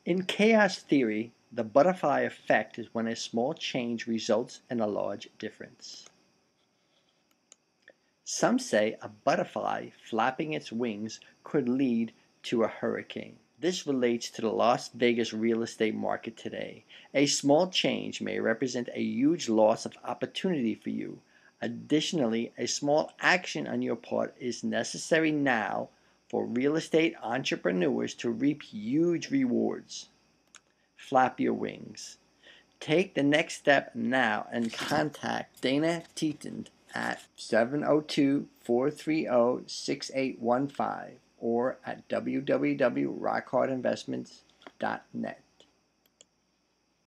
In chaos theory, the butterfly effect is when a small change results in a large difference. Some say a butterfly flapping its wings could lead to a hurricane. This relates to the Las Vegas real estate market today. A small change may represent a huge loss of opportunity for you. Additionally, a small action on your part is necessary now for real estate entrepreneurs to reap huge rewards. Flap your wings. Take the next step now and contact Dana Tietjens at 702-430-6815 or at www.rockhardinvestments.net.